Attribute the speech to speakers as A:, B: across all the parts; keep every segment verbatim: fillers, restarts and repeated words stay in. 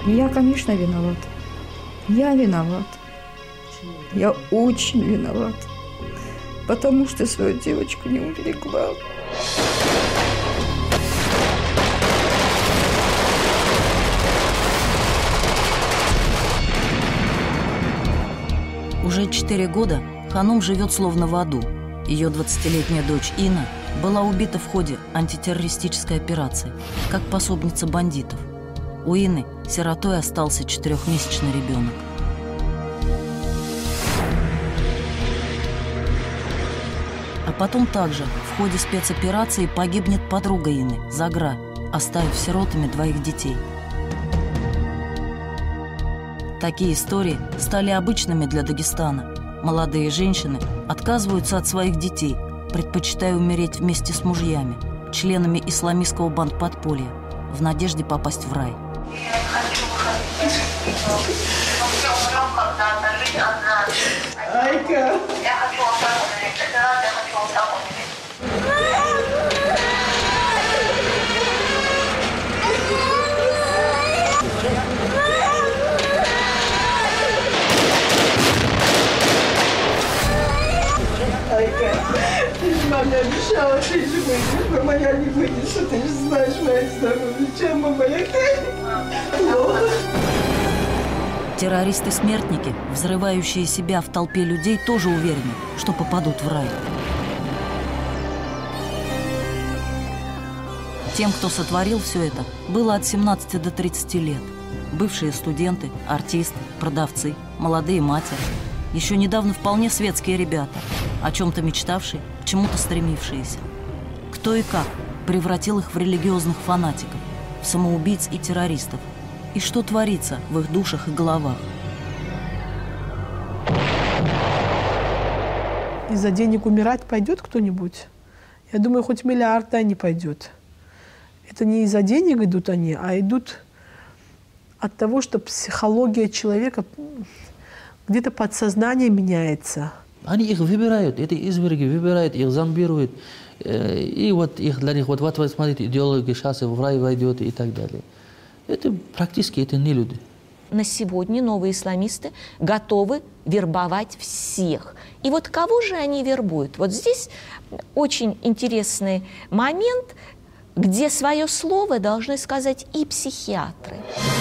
A: Я, конечно, виноват. Я виноват. Я очень виноват. Потому что свою девочку не уберегла.
B: Уже четыре года Ханум живет словно в аду. Ее двадцатилетняя дочь Инна была убита в ходе антитеррористической операции, как пособница бандитов. У Инны сиротой остался четырехмесячный ребенок. А потом также в ходе спецоперации погибнет подруга Инны, Загра, оставив сиротами двоих детей. Такие истории стали обычными для Дагестана. Молодые женщины отказываются от своих детей, предпочитая умереть вместе с мужьями, членами исламистского бандподполья, в надежде попасть в рай.
C: Я хочу выходить. Мы умрем когда-то, жить одна. Айка. Я хочу вот так умереть. Это раз я хочу вот так умереть.
D: Айка, ты же маме обещала, ты же выйдешь, мама, я не вынесу, ты же знаешь, моя здоровье, чем мама, я плохо.
B: Террористы-смертники, взрывающие себя в толпе людей, тоже уверены, что попадут в рай. Тем, кто сотворил все это, было от семнадцати до тридцати лет. Бывшие студенты, артисты, продавцы, молодые матери. Еще недавно вполне светские ребята, о чем-то мечтавшие, к чему-то стремившиеся. Кто и как превратил их в религиозных фанатиков, в самоубийц и террористов? И что творится в их душах и головах?
E: Из-за денег умирать пойдет кто-нибудь? Я думаю, хоть миллиард не пойдет. Это не из-за денег идут они, а идут от того, что психология человека где-то подсознание меняется.
F: Они их выбирают, эти изверги выбирают, их зомбируют. И вот их для них, вот, вот, вот смотрите, идеология сейчас в рай войдет и так далее. Это практически это не люди.
G: На сегодня новые исламисты готовы вербовать всех. И вот кого же они вербуют? Вот здесь очень интересный момент, где свое слово должны сказать и психиатры.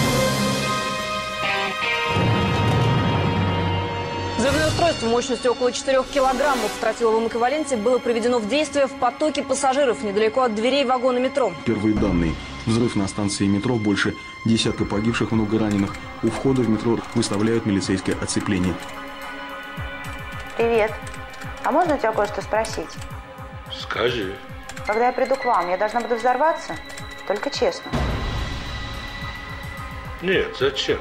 H: Взрывное устройство мощностью около четырёх килограммов в тротиловом эквиваленте было приведено в действие в потоке пассажиров недалеко от дверей вагона метро.
I: Первые данные. Взрыв на станции метро, больше десятка погибших, много раненых. У входа в метро выставляют милицейское оцепление.
J: Привет. А можно у тебя кое-что спросить?
K: Скажи.
J: Когда я приду к вам, я должна буду взорваться? Только честно.
K: Нет, зачем?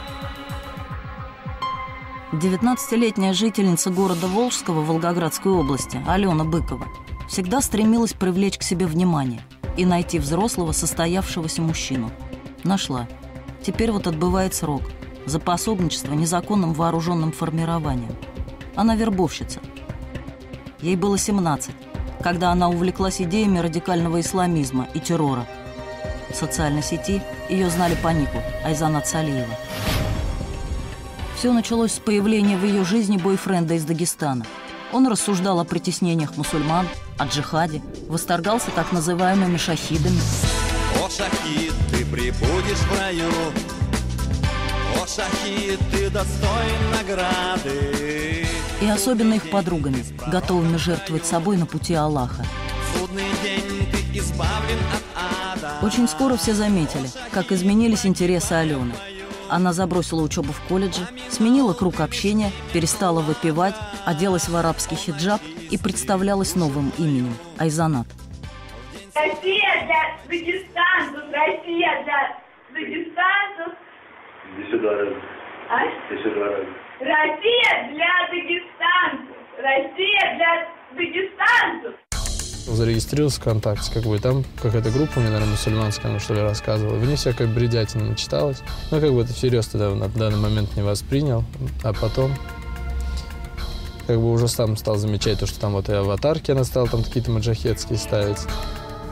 B: девятнадцатилетняя жительница города Волжского Волгоградской области Алена Быкова всегда стремилась привлечь к себе внимание и найти взрослого состоявшегося мужчину. Нашла. Теперь вот отбывает срок за пособничество незаконным вооруженным формированием. Она вербовщица. Ей было семнадцать, когда она увлеклась идеями радикального исламизма и террора. В социальной сети ее знали по нику Айзанат Салиева. Все началось с появления в ее жизни бойфренда из Дагестана. Он рассуждал о притеснениях мусульман, о джихаде, восторгался так называемыми шахидами.
L: О, шахид, ты прибудешь в раю. О, шахид, ты достоин награды.
B: И особенно их подругами, готовыми жертвовать собой на пути Аллаха.
L: Судный день ты избавлен от ада.
B: Очень скоро все заметили, как изменились интересы Алены. Она забросила учебу в колледже, сменила круг общения, перестала выпивать, оделась в арабский хиджаб и представлялась новым именем – Айзанат.
C: Россия для дагестанцев, Россия для дагестанцев.
K: Иди сюда,
C: А?
K: Иди сюда,
C: Россия для дагестанцев, Россия для дагестанцев.
M: Зарегистрировался ВКонтакте, как бы, там какая-то группа, мне, наверное, мусульманская, ну, что ли, рассказывала. В ней всякая бредятина начиталась. Ну, как бы это всерьез тогда на данный момент не воспринял. А потом, как бы, уже сам стал замечать то, что там вот и аватарки она стала там какие-то маджахетские ставить.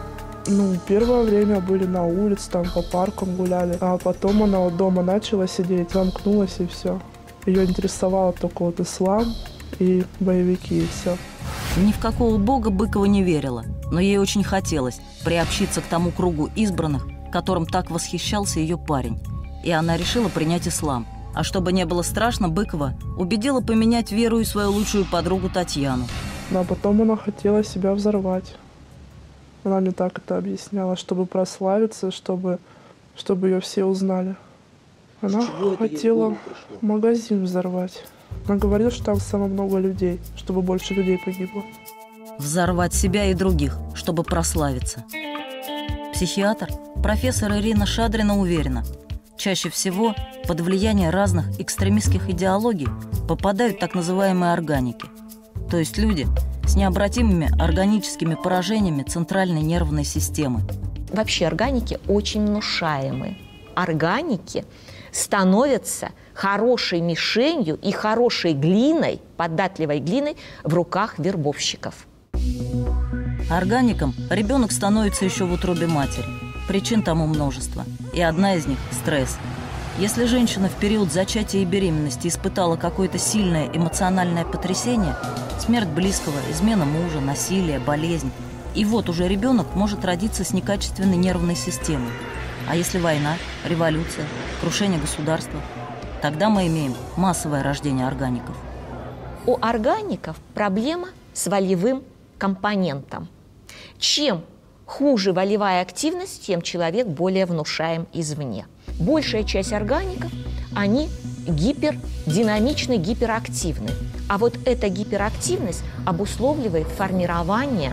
N: Ну, первое время были на улице, там по паркам гуляли. А потом она вот дома начала сидеть, замкнулась и все. Ее интересовало только вот ислам и боевики, и все.
B: Ни в какого бога Быкова не верила, но ей очень хотелось приобщиться к тому кругу избранных, которым так восхищался ее парень. И она решила принять ислам. А чтобы не было страшно, Быкова убедила поменять веру и свою лучшую подругу Татьяну.
N: Ну, а потом она хотела себя взорвать. Она мне так это объясняла, чтобы прославиться, чтобы, чтобы ее все узнали. Она хотела магазин взорвать. Она говорила, что там самое много людей, чтобы больше людей погибло.
B: Взорвать себя и других, чтобы прославиться. Психиатр, профессор Ирина Шадрина уверена, чаще всего под влияние разных экстремистских идеологий попадают так называемые органики, то есть люди с необратимыми органическими поражениями центральной нервной системы.
G: Вообще органики очень внушаемы. Органики становятся хорошей мишенью и хорошей глиной, податливой глиной в руках вербовщиков.
B: Органиком ребенок становится еще в утробе матери. Причин тому множество. И одна из них – стресс. Если женщина в период зачатия и беременности испытала какое-то сильное эмоциональное потрясение, смерть близкого, измена мужа, насилие, болезнь, и вот уже ребенок может родиться с некачественной нервной системой. А если война, революция, крушение государства, тогда мы имеем массовое рождение органиков.
G: У органиков проблема с волевым компонентом. Чем хуже волевая активность, тем человек более внушаем извне. Большая часть органиков, они гипердинамичны, гиперактивны. А вот эта гиперактивность обусловливает формирование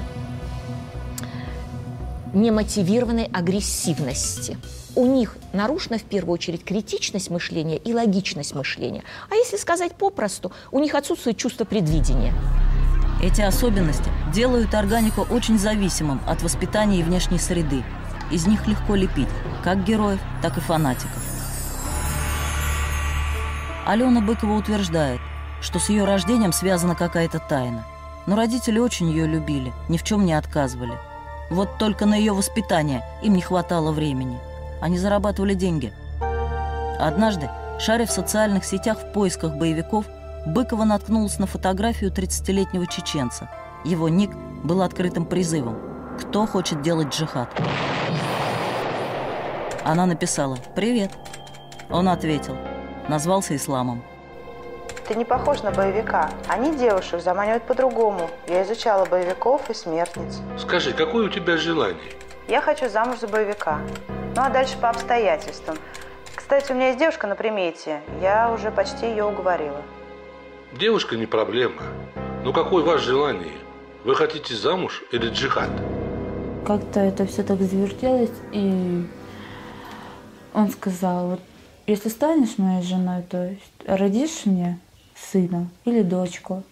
G: немотивированной агрессивности. У них нарушена в первую очередь критичность мышления и логичность мышления. А если сказать попросту, у них отсутствует чувство предвидения.
B: Эти особенности делают органику очень зависимым от воспитания и внешней среды. Из них легко лепить как героев, так и фанатиков. Алена Быкова утверждает, что с ее рождением связана какая-то тайна. Но родители очень ее любили, ни в чем не отказывали. Вот только на ее воспитание им не хватало времени. Они зарабатывали деньги. Однажды, шаря в социальных сетях в поисках боевиков, Быкова наткнулась на фотографию тридцатилетнего чеченца. Его ник был открытым призывом: «Кто хочет делать джихад?». Она написала: «Привет». Он ответил, назвался исламом.
J: Ты не похож на боевика. Они девушек заманивают по-другому. Я изучала боевиков и смертниц.
K: Скажи, какое у тебя желание?
J: Я хочу замуж за боевика. Ну а дальше по обстоятельствам. Кстати, у меня есть девушка на примете. Я уже почти ее уговорила.
K: Девушка не проблема. Но какое ваше желание? Вы хотите замуж или джихад?
O: Как-то это все так завертелось, и он сказал: вот если станешь моей женой, то есть родишь мне сына или дочку,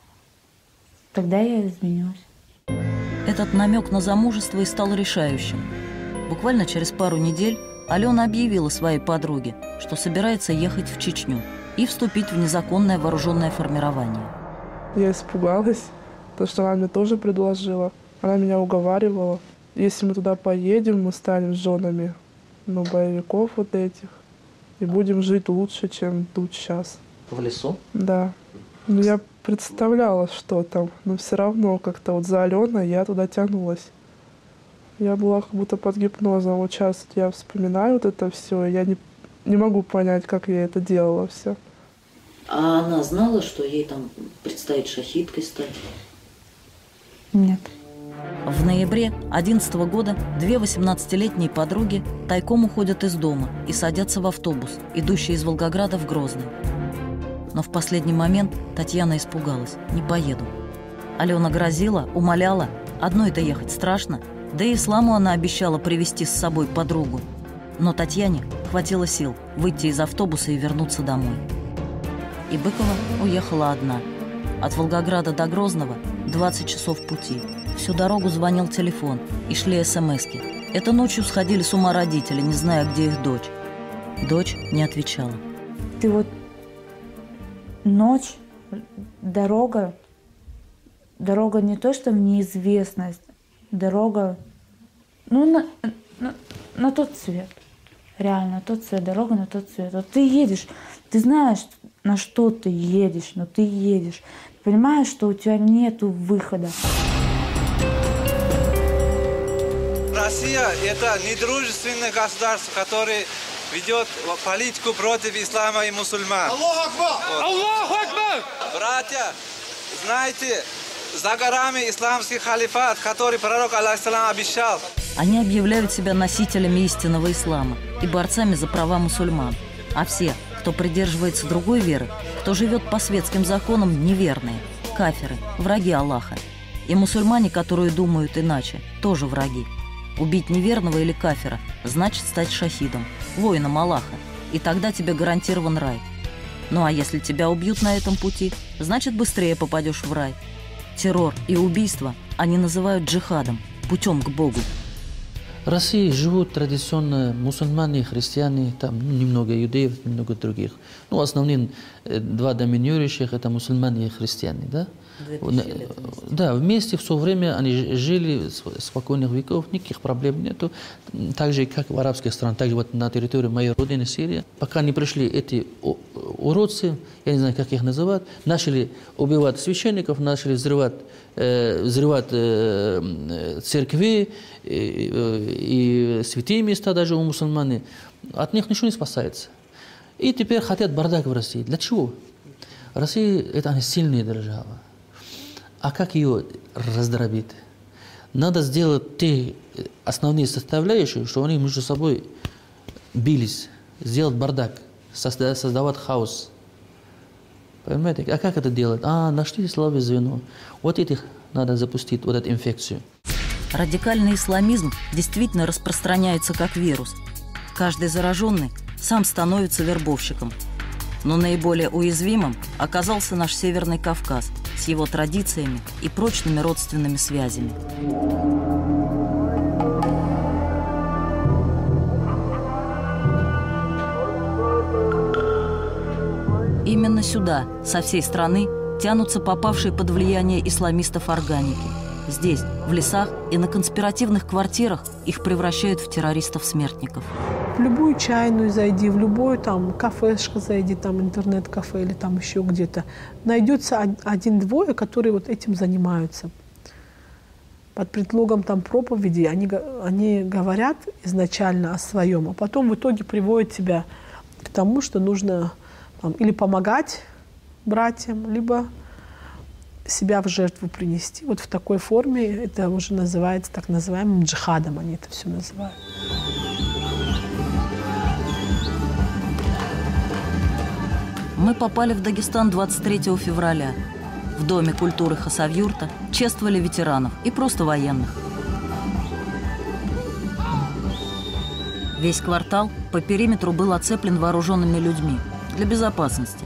O: тогда я изменюсь.
B: Этот намек на замужество и стал решающим. Буквально через пару недель Алена объявила своей подруге, что собирается ехать в Чечню и вступить в незаконное вооруженное формирование.
N: Я испугалась, потому что она мне тоже предложила. Она меня уговаривала. Если мы туда поедем, мы станем женами, ну, боевиков вот этих. И будем жить лучше, чем тут сейчас.
F: В лесу? Да.
N: Ну, я представляла, что там, но все равно как-то вот за Аленой я туда тянулась. Я была как будто под гипнозом. Вот сейчас я вспоминаю вот это все, и я не, не могу понять, как я это делала все.
B: А она знала, что ей там предстоит шахидкой стать?
O: Нет.
B: В ноябре две тысячи одиннадцатого года две восемнадцатилетние подруги тайком уходят из дома и садятся в автобус, идущий из Волгограда в Грозный. Но в последний момент Татьяна испугалась: не поеду. Алена грозила, умоляла, одной-то ехать страшно, да и исламу она обещала привезти с собой подругу. Но Татьяне хватило сил выйти из автобуса и вернуться домой. И Быкова уехала одна. От Волгограда до Грозного двадцать часов пути. Всю дорогу звонил телефон и шли смски. Это ночью сходили с ума родители, не зная, где их дочь. Дочь не отвечала.
O: Ты вот ночь, дорога, дорога не то что в неизвестность, дорога Ну, на, на, на тот свет. Реально, на тот свет, дорога на тот свет. Вот ты едешь, ты знаешь, на что ты едешь, но ты едешь. Ты понимаешь, что у тебя нету выхода.
L: Россия – это недружественное государство, которое ведет политику против ислама и мусульман. Аллаху Акбар! Аллаху Акбар! Братья, знаете, за горами исламский халифат, который пророк алейхиссалам обещал.
B: Они объявляют себя носителями истинного ислама и борцами за права мусульман. А все, кто придерживается другой веры, кто живет по светским законам, неверные, кафиры, враги Аллаха. И мусульмане, которые думают иначе, тоже враги. Убить неверного или кафира значит стать шахидом, воином Аллаха, и тогда тебе гарантирован рай. Ну а если тебя убьют на этом пути, значит быстрее попадешь в рай. Террор и убийство они называют джихадом, путем к Богу.
F: В России живут традиционно мусульмане, христиане, там ну, немного иудеев, немного других. Ну, основные э, два доминирующих – это мусульмане и христиане, да? Да, вместе в свое время они жили спокойных веков, никаких проблем нету. Так же, как в арабских странах, так же вот на территории моей родины Сирии. Пока не пришли эти уродцы, я не знаю, как их называть, начали убивать священников, начали взрывать, э, взрывать э, церкви э, и святые места даже у мусульман. От них ничего не спасается. И теперь хотят бардак в России. Для чего? Россия – это она сильная держава. А как ее раздробить? Надо сделать те основные составляющие, что они между собой бились, сделать бардак, создавать, создавать хаос. Понимаете? А как это делать? А, нашли слабое звено. Вот этих надо запустить, вот эту инфекцию.
B: Радикальный исламизм действительно распространяется как вирус. Каждый зараженный сам становится вербовщиком. Но наиболее уязвимым оказался наш Северный Кавказ с его традициями и прочными родственными связями. Именно сюда, со всей страны, тянутся попавшие под влияние исламистов органики. Здесь, в лесах и на конспиративных квартирах их превращают в террористов-смертников.
E: В любую чайную зайди, в любую там кафешку зайди, там интернет-кафе или там еще где-то. Найдется один-двое, которые вот этим занимаются. Под предлогом там проповеди они, они говорят изначально о своем, а потом в итоге приводят тебя к тому, что нужно там, или помогать братьям, либо себя в жертву принести. Вот в такой форме это уже называется так называемым джихадом, они это все называют.
B: Мы попали в Дагестан двадцать третьего февраля. В Доме культуры Хасавюрта чествовали ветеранов и просто военных. Весь квартал по периметру был оцеплен вооруженными людьми для безопасности.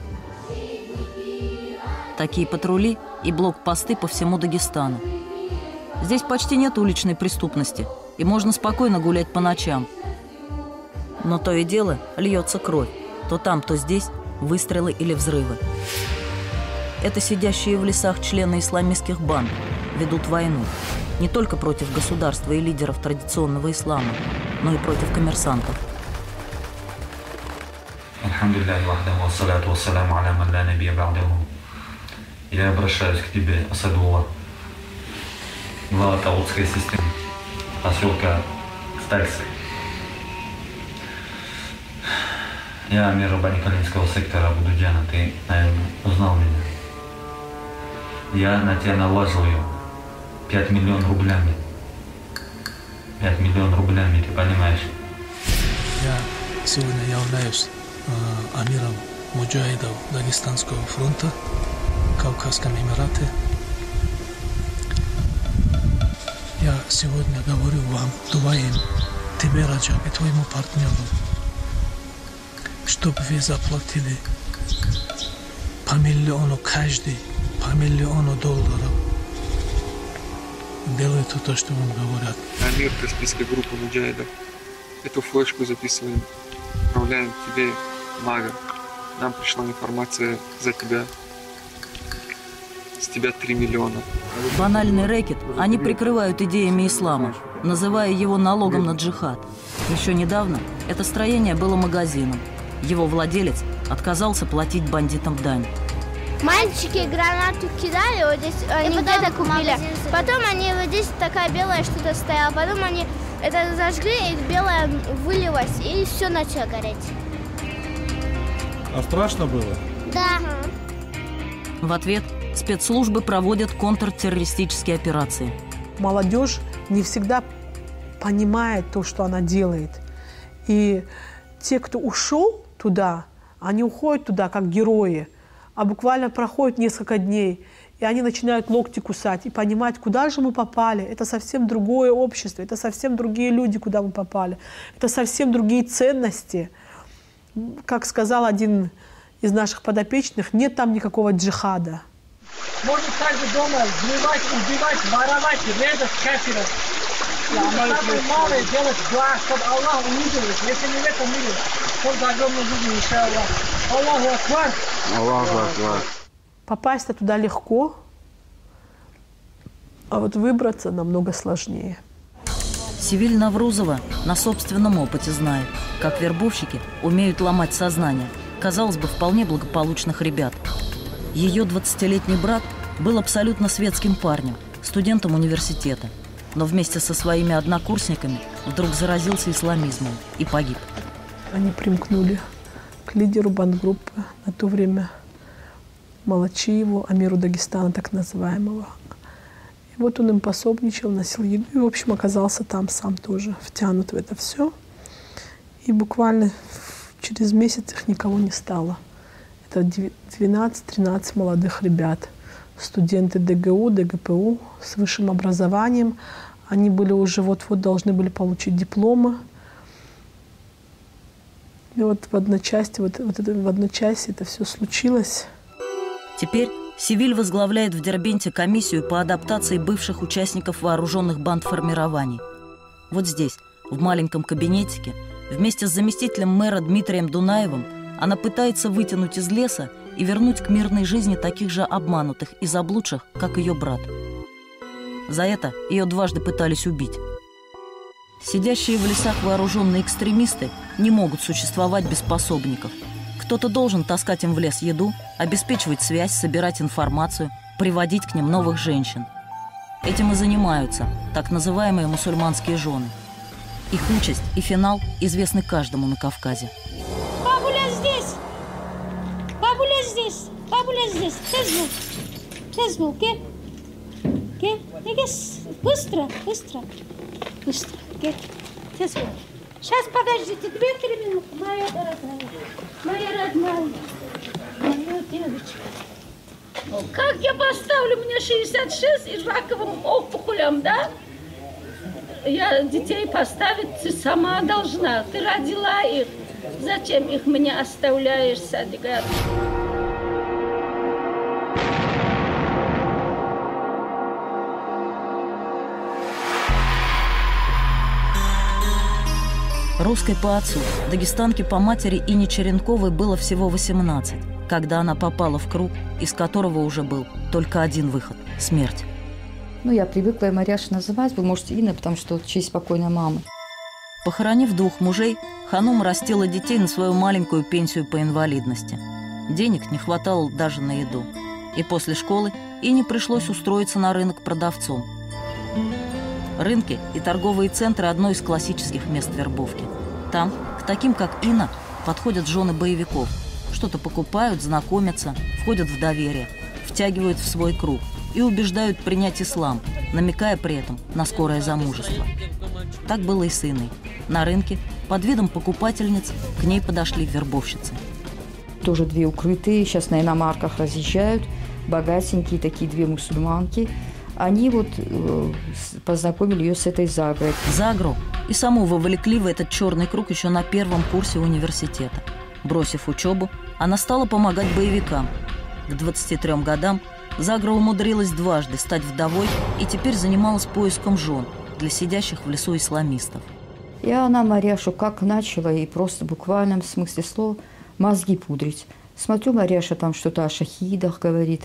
B: Такие патрули и блокпосты по всему Дагестану. Здесь почти нет уличной преступности, и можно спокойно гулять по ночам. Но то и дело льется кровь. То там, то здесь выстрелы или взрывы. Это сидящие в лесах члены исламистских банд ведут войну не только против государства и лидеров традиционного ислама, но и против коммерсантов.
P: Я обращаюсь к тебе, Асадулла, глава Талутской системы, поселка Стальцы. Я амир Рабани-Калинского сектора Будудяна, ты, наверное, узнал меня. Я на тебя налаживаю пять миллионов рублями. пять миллионов рублями, ты понимаешь?
Q: Я сегодня являюсь э, амиром муджахидов Дагестанского фронта, Кавказском Эмирате. Я сегодня говорю вам, двоим, тебе, Раджаб, и твоему партнеру, чтобы вы заплатили по миллиону каждый, по миллиону долларов. Делайте то, что вам говорят.
R: Амир, ты в списке группы муджахидов. Эту флешку записываем, отправляем тебе, мага. Нам пришла информация за тебя. с тебя три миллиона.
B: Банальный рэкет они прикрывают идеями ислама, называя его налогом на джихад. Еще недавно это строение было магазином. Его владелец отказался платить бандитам дань.
S: Мальчики гранату кидали, вот здесь они где-то купили. Потом они вот здесь такая белая что-то стояла. Потом они это зажгли, и белое вылилось, и все начало гореть.
T: А страшно было?
S: Да.
B: В ответ спецслужбы проводят контртеррористические операции.
E: Молодежь не всегда понимает то, что она делает. И те, кто ушел туда, они уходят туда как герои. А буквально проходит несколько дней, и они начинают локти кусать и понимать, куда же мы попали. Это совсем другое общество, это совсем другие люди, куда мы попали. Это совсем другие ценности. Как сказал один из наших подопечных, нет там никакого джихада.
Q: Может каждый дома взрывать, убивать, воровать, резать кафиров. Самое малое делать два, чтобы Аллах увидел, если не в этом мире, только огромной жизни, иншаллах. Аллаху акбар.
I: Аллаху акбар.
E: Попасть-то туда легко, а вот выбраться намного сложнее.
B: Севиль Наврузова на собственном опыте знает, как вербовщики умеют ломать сознание, казалось бы, вполне благополучных ребят. Ее двадцатилетний брат был абсолютно светским парнем, студентом университета, но вместе со своими однокурсниками вдруг заразился исламизмом и погиб.
E: Они примкнули к лидеру бандгруппы на то время Малачиеву, Амиру Дагестана, так называемого. И вот он им пособничал, носил еду и, в общем, оказался там сам тоже втянут в это все. И буквально через месяц их никого не стало. Это двенадцать-тринадцать молодых ребят, студенты ДГУ, ДГПУ с высшим образованием. Они были уже вот-вот должны были получить дипломы. И вот в одночасье, вот, вот это, в одночасье это все случилось.
B: Теперь Севиль возглавляет в Дербенте комиссию по адаптации бывших участников вооруженных бандформирований. Вот здесь, в маленьком кабинетике, вместе с заместителем мэра Дмитрием Дунаевым она пытается вытянуть из леса и вернуть к мирной жизни таких же обманутых и заблудших, как ее брат. За это ее дважды пытались убить. Сидящие в лесах вооруженные экстремисты не могут существовать без пособников. Кто-то должен таскать им в лес еду, обеспечивать связь, собирать информацию, приводить к ним новых женщин. Этим и занимаются так называемые мусульманские жены. Их участь и финал известны каждому на Кавказе.
U: Бабуля здесь! Бабуля здесь! Бабуля здесь! Тезму! Тезму, ке? Ке? Быстро, быстро, быстро, ке? Тезму! Сейчас, подождите, две-три минуты, моя дорогая, моя родная, моя девочка. Как я поставлю, мне шестьдесят шесть и с раковым опухолем, да? Я детей поставить ты сама должна. Ты родила их. Зачем их мне оставляешь, Садигат?
B: Русской по отцу, дагестанке по матери Ине Черенковой было всего восемнадцать, когда она попала в круг, из которого уже был только один выход – смерть.
A: Ну, я привыкла Марьяш называть, вы можете Инна, потому что в честь покойной мамы.
B: Похоронив двух мужей, Ханум растила детей на свою маленькую пенсию по инвалидности. Денег не хватало даже на еду. И после школы Ине пришлось устроиться на рынок продавцом. Рынки и торговые центры – одно из классических мест вербовки. Там к таким, как Инна, подходят жены боевиков. Что-то покупают, знакомятся, входят в доверие, втягивают в свой круг и убеждают принять ислам, намекая при этом на скорое замужество. Так было и с Инной. На рынке под видом покупательниц к ней подошли вербовщицы.
A: Тоже две укрытые, сейчас на иномарках разъезжают, богатенькие такие две мусульманки. Они вот э, познакомили ее с этой Загрой.
B: Загру и саму вовлекли в этот черный круг еще на первом курсе университета. Бросив учебу, она стала помогать боевикам. К двадцати трём годам Загра умудрилась дважды стать вдовой и теперь занималась поиском жен для сидящих в лесу исламистов.
A: И она Марьяшу как начала, и просто в буквальном смысле слова мозги пудрить. Смотрю, Марьяша там что-то о шахидах говорит,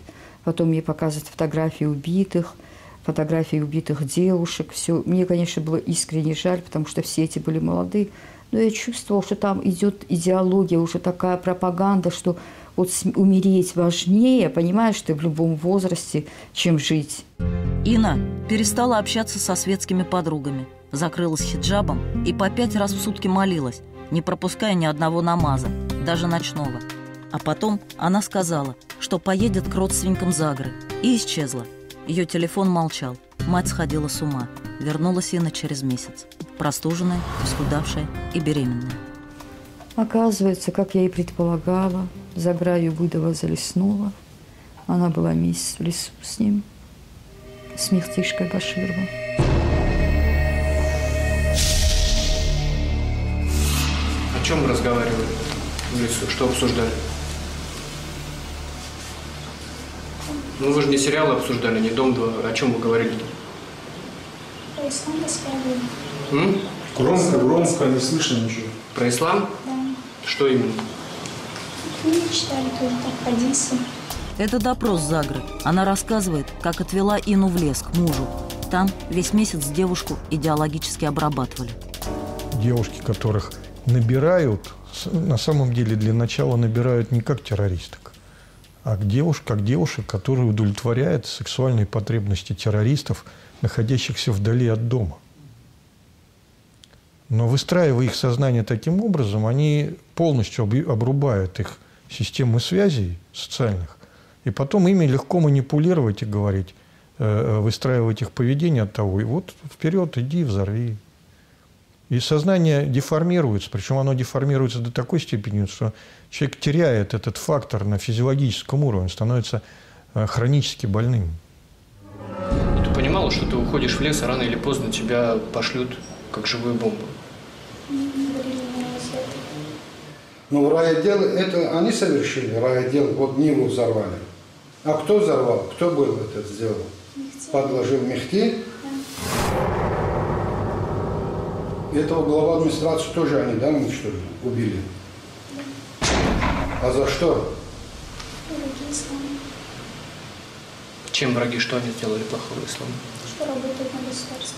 A: Потом мне показывают фотографии убитых, фотографии убитых девушек. Все. Мне, конечно, было искренне жаль, потому что все эти были молодые. Но я чувствовала, что там идет идеология, уже такая пропаганда, что вот умереть важнее, понимаешь, ты в любом возрасте, чем жить.
B: Инна перестала общаться со светскими подругами, закрылась хиджабом и по пять раз в сутки молилась, не пропуская ни одного намаза, даже ночного. А потом она сказала, что поедет к родственникам Загры, и исчезла. Ее телефон молчал, мать сходила с ума. Вернулась Инна через месяц, простуженная, исхудавшая и беременная.
A: Оказывается, как я и предполагала, Загра Югудова залеснула. Она была месяц в лесу с ним, с Мехтишкой Башировым.
T: О чем вы разговаривали в лесу? Что обсуждали? Ну вы же не сериалы обсуждали, не Дом-два. О чем вы говорили-то?
U: Про ислам рассказывали.
T: Громко, громко, не слышно ничего. Про ислам?
U: Да.
T: Что именно?
U: Книги читали тоже, так, хадисы.
B: Это допрос Загры. Она рассказывает, как отвела Инну в лес к мужу. Там весь месяц девушку идеологически обрабатывали.
V: Девушки, которых набирают, на самом деле для начала набирают не как террористок, а как девушек, как девушек, которые удовлетворяют сексуальные потребности террористов, находящихся вдали от дома. Но выстраивая их сознание таким образом, они полностью обрубают их системы связей социальных, и потом ими легко манипулировать и говорить, выстраивать их поведение от того, и вот вперед, иди, взорви. И сознание деформируется, причем оно деформируется до такой степени, что человек теряет этот фактор на физиологическом уровне, становится хронически больным.
T: И ты понимала, что ты уходишь в лес, а рано или поздно тебя пошлют как живую бомбу?
W: Ну, райотдел, это они совершили, райотдел, вот Ниву взорвали. А кто взорвал? Кто был это сделал? Мехти. Подложил Мехти. Да. Этого глава администрации тоже они, да, уничтожили, убили? Да. А за что?
U: Враги ислама.
T: Чем враги? Что они сделали плохого ислама?
U: Что работают на государство.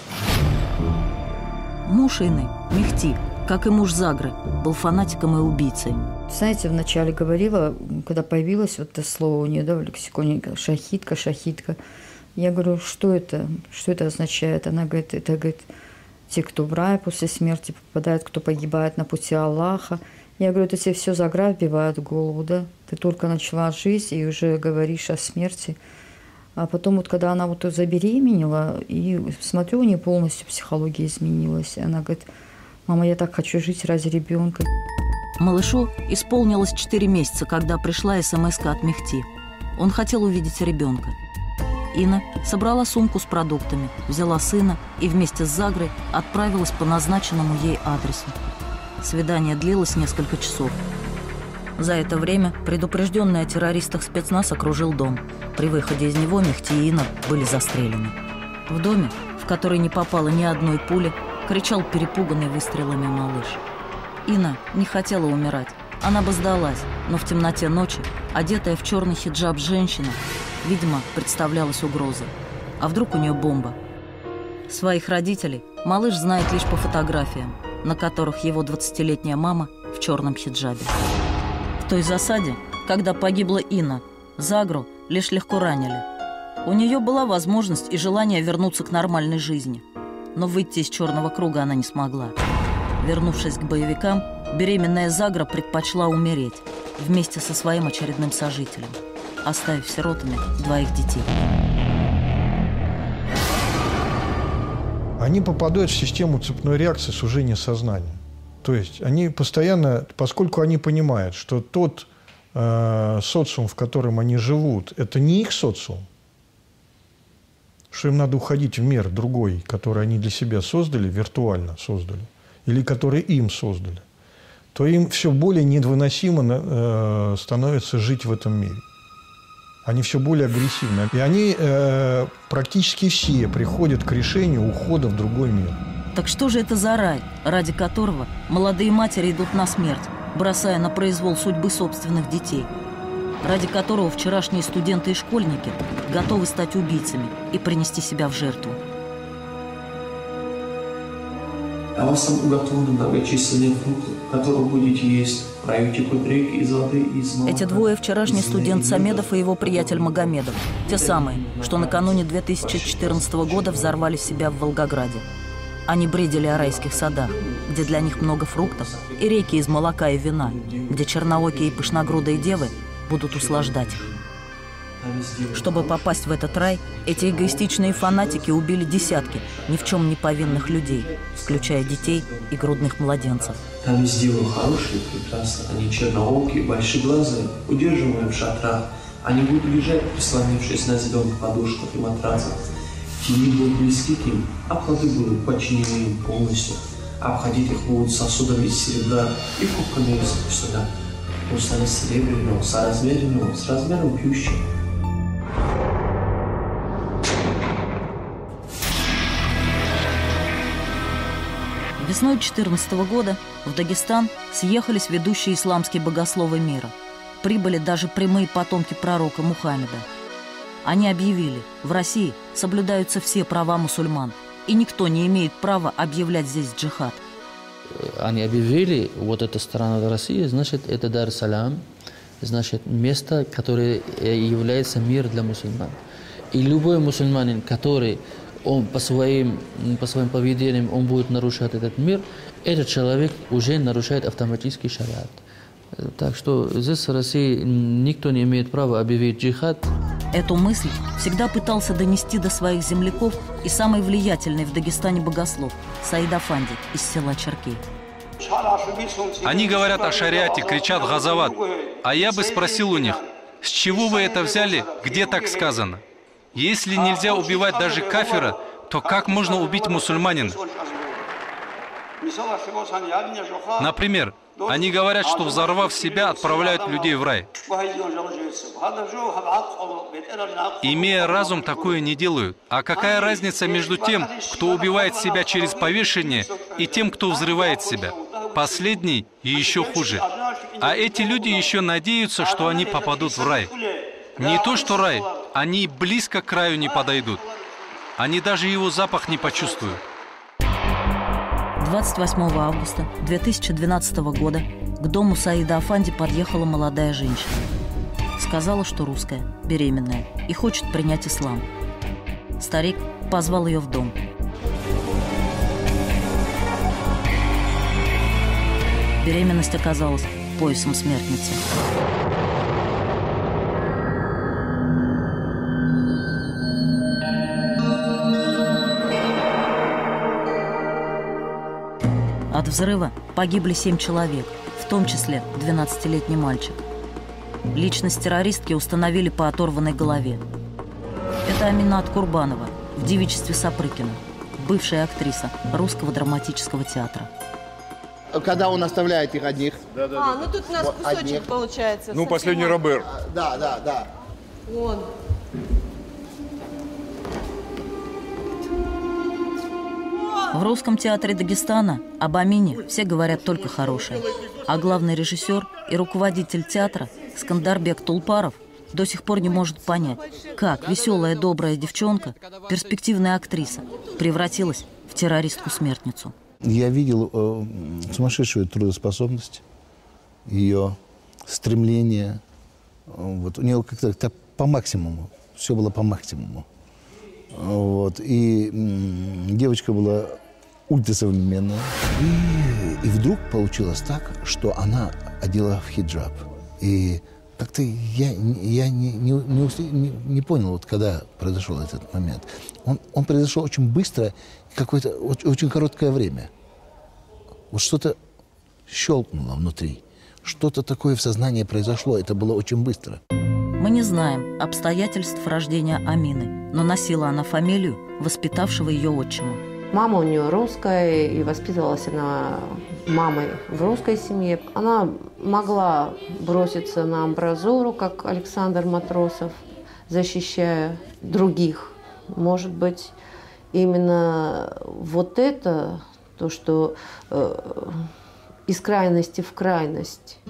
B: Муж Инны, Мехти, как и муж Загры, был фанатиком и убийцей.
A: Знаете, вначале говорила, когда появилось вот это слово у нее, да, в лексиконе, шахидка, шахидка. Я говорю, что это, что это означает? Она говорит, это, говорит, те, кто в рай после смерти попадают, кто погибает на пути Аллаха. Я говорю, это тебе все Загра вбивает в голову, да? Ты только начала жизнь и уже говоришь о смерти. А потом вот, когда она вот забеременела, и смотрю, у нее полностью психология изменилась. Она говорит, мама, я так хочу жить ради ребенка.
B: Малышу исполнилось четыре месяца, когда пришла смс-ка от Мехти. Он хотел увидеть ребенка. Инна собрала сумку с продуктами, взяла сына и вместе с Загрой отправилась по назначенному ей адресу. Свидание длилось несколько часов. За это время предупрежденный о террористах спецназ окружил дом. При выходе из него Мехти и Инна были застрелены. В доме, в который не попало ни одной пули, кричал перепуганный выстрелами малыш. Инна не хотела умирать. Она бы сдалась, но в темноте ночи, одетая в черный хиджаб женщина, видимо, представлялась угрозой. А вдруг у нее бомба? Своих родителей малыш знает лишь по фотографиям, на которых его двадцатилетняя мама в черном хиджабе. В той засаде, когда погибла Инна, Загру лишь легко ранили. У нее была возможность и желание вернуться к нормальной жизни. Но выйти из черного круга она не смогла. Вернувшись к боевикам, беременная Загра предпочла умереть вместе со своим очередным сожителем, оставив сиротами двоих детей.
V: Они попадают в систему цепной реакции сужения сознания. То есть они постоянно, поскольку они понимают, что тот э, социум, в котором они живут, это не их социум, что им надо уходить в мир другой, который они для себя создали, виртуально создали, или который им создали, то им все более невыносимо э, становится жить в этом мире. Они все более агрессивны. И они э, практически все приходят к решению ухода в другой мир.
B: Так что же это за рай, ради которого молодые матери идут на смерть, бросая на произвол судьбы собственных детей? ради которого вчерашние студенты и школьники готовы стать убийцами и принести себя в жертву.
C: А вас там уготованы многочисленные фрукты, которые будете есть. В раю текут реки из воды и из молока.
B: Эти двое – вчерашний студент Самедов и его приятель Магомедов. Те самые, что накануне две тысячи четырнадцатого года взорвали себя в Волгограде. Они бредили о райских садах, где для них много фруктов, и реки из молока и вина, где черноокие и пышногрудые девы будут услаждать их. Чтобы попасть в этот рай, эти эгоистичные фанатики убили десятки ни в чем не повинных людей, включая детей и грудных младенцев.
C: Там везде было хорошие и прекрасно. Они черноокие, большеглазые, удерживаемые в шатрах. Они будут лежать, прислонившись на зеленых подушках и матрацах. Тени будут близки к ним, а плоды будут подчинены им полностью. Обходить их будут сосудами из серебра и кубками из сюда. Устали серебряного, соразмеренного, с размером пищи.
B: Весной две тысячи четырнадцатого года в Дагестан съехались ведущие исламские богословы мира. Прибыли даже прямые потомки пророка Мухаммеда. Они объявили, в России соблюдаются все права мусульман, и никто не имеет права объявлять здесь джихад.
F: Они объявили, вот эта страна России, значит, это Дар-Салам, значит, место, которое является мир для мусульман. И любой мусульманин, который он по своим, по своим поведениям он будет нарушать этот мир, этот человек уже нарушает автоматический шариат. Так что здесь в России никто не имеет права объявить джихад.
B: Эту мысль всегда пытался донести до своих земляков и самый влиятельный в Дагестане богослов Саид Афанди из села Черкей.
D: Они говорят о шариате, кричат «Газават». А я бы спросил у них, с чего вы это взяли, где так сказано? Если нельзя убивать даже кафира, то как можно убить мусульманина? Например, они говорят, что взорвав себя, отправляют людей в рай. Имея разум, такое не делают. А какая разница между тем, кто убивает себя через повешение, и тем, кто взрывает себя? Последний и еще хуже. А эти люди еще надеются, что они попадут в рай. Не то что рай, они близко к краю не подойдут. Они даже его запах не почувствуют.
B: двадцать восьмого августа две тысячи двенадцатого года к дому Саида Афанди подъехала молодая женщина. Сказала, что русская, беременная и хочет принять ислам. Старик позвал ее в дом. Беременность оказалась поясом смертницы. От взрыва погибли семь человек, в том числе двенадцатилетний мальчик. Личность террористки установили по оторванной голове. Это Аминат Курбанова в девичестве Сапрыкина, бывшая актриса Русского драматического театра.
H: Когда он оставляет их одних.
X: Да, да, а, да. Ну тут у нас вот кусочек одних. Получается.
H: Ну, последний Робер.
X: Да, да, да. Вон.
B: В Русском театре Дагестана об Амине все говорят только хорошее. А главный режиссер и руководитель театра Скандарбек Тулпаров до сих пор не может понять, как веселая, добрая девчонка, перспективная актриса, превратилась в террористку-смертницу.
H: Я видел э, сумасшедшую трудоспособность, ее стремление. Вот, у нее как-то по максимуму, все было по максимуму. Вот, и м, девочка была ультрасовременная. И, и вдруг получилось так, что она одела в хиджаб. И как-то я, я не, не, не, не понял, вот, когда произошел этот момент. Он, он произошел очень быстро, какое-то очень, очень короткое время. Вот что-то щелкнуло внутри. Что-то такое в сознании произошло. Это было очень быстро.
B: Мы не знаем обстоятельств рождения Амины, но носила она фамилию воспитавшего ее отчима.
Y: Мама у нее русская, и воспитывалась она мамой в русской семье. Она могла броситься на амбразуру, как Александр Матросов, защищая других. Может быть, именно вот это, то, что э, из крайности в крайность